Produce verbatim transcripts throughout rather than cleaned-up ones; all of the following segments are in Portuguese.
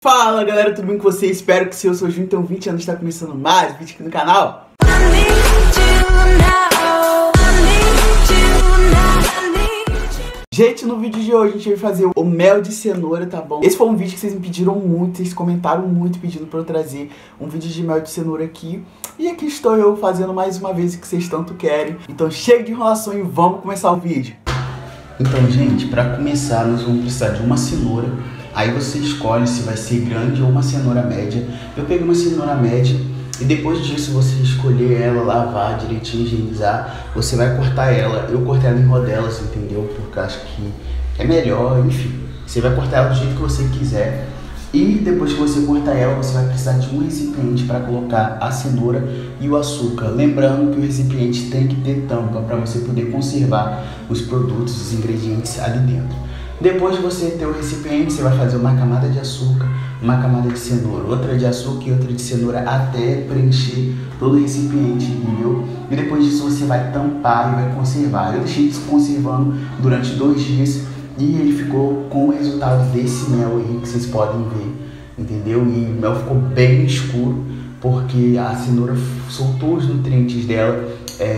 Fala galera, tudo bem com vocês? Espero que se eu sou Júnior, então vinte anos está começando mais vídeo aqui no canal. Gente, no vídeo de hoje a gente vai fazer o mel de cenoura, tá bom? Esse foi um vídeo que vocês me pediram muito, vocês comentaram muito pedindo pra eu trazer um vídeo de mel de cenoura aqui. E aqui estou eu fazendo mais uma vez o que vocês tanto querem. Então chega de enrolação e vamos começar o vídeo. Então, gente, pra começar nós vamos precisar de uma cenoura. Aí você escolhe se vai ser grande ou uma cenoura média. Eu peguei uma cenoura média e depois disso você escolher ela, lavar direitinho, higienizar. Você vai cortar ela. Eu cortei ela em rodelas, entendeu? Porque eu acho que é melhor, enfim. Você vai cortar ela do jeito que você quiser. E depois que você cortar ela, você vai precisar de um recipiente para colocar a cenoura e o açúcar. Lembrando que o recipiente tem que ter tampa para você poder conservar os produtos, os ingredientes ali dentro. Depois de você ter o recipiente, você vai fazer uma camada de açúcar, uma camada de cenoura, outra de açúcar e outra de cenoura até preencher todo o recipiente, entendeu? E depois disso você vai tampar e vai conservar. Eu deixei isso conservando durante dois dias e ele ficou com o resultado desse mel aí que vocês podem ver, entendeu? E o mel ficou bem escuro porque a cenoura soltou os nutrientes dela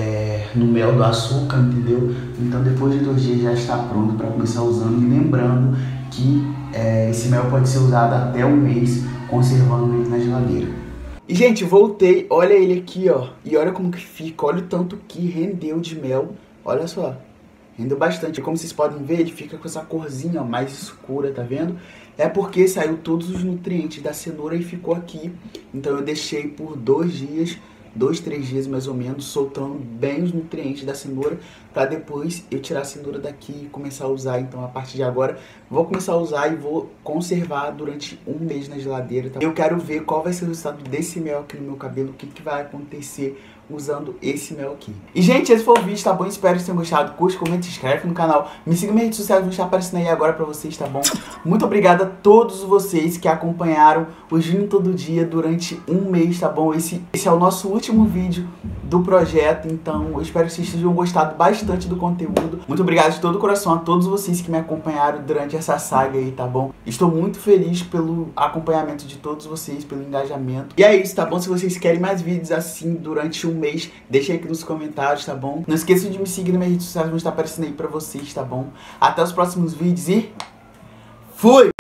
É, no mel do açúcar, entendeu? Então depois de dois dias já está pronto para começar usando. E lembrando que é, esse mel pode ser usado até um mês, conservando ele na geladeira. E gente, voltei, olha ele aqui, ó. E olha como que fica, olha o tanto que rendeu de mel. Olha só, rendeu bastante. Como vocês podem ver, ele fica com essa corzinha ó, mais escura, tá vendo? É porque saiu todos os nutrientes da cenoura e ficou aqui. Então eu deixei por dois dias dois, três dias mais ou menos, soltando bem os nutrientes da cenoura, para depois eu tirar a cenoura daqui e começar a usar. Então a partir de agora vou começar a usar e vou conservar durante um mês na geladeira, tá? Eu quero ver qual vai ser o resultado desse mel aqui no meu cabelo, o que, que vai acontecer usando esse mel aqui. E gente, esse foi o vídeo, tá bom? Espero que vocês tenham gostado. Curte, comenta, se inscreve no canal. Me siga nas redes sociais, vão estar aparecendo aí agora pra vocês, tá bom? Muito obrigado a todos vocês que acompanharam o Júnior Todo Dia durante um mês, tá bom? Esse, esse é o nosso último vídeo do projeto, então eu espero que vocês tenham gostado bastante do conteúdo. Muito obrigado de todo o coração a todos vocês que me acompanharam durante essa saga aí, tá bom? Estou muito feliz pelo acompanhamento de todos vocês, pelo engajamento. E é isso, tá bom? Se vocês querem mais vídeos assim durante um mês, deixa aí aqui nos comentários, tá bom? Não esqueçam de me seguir nas minhas redes sociais, vão estar aparecendo aí pra vocês, tá bom? Até os próximos vídeos e fui!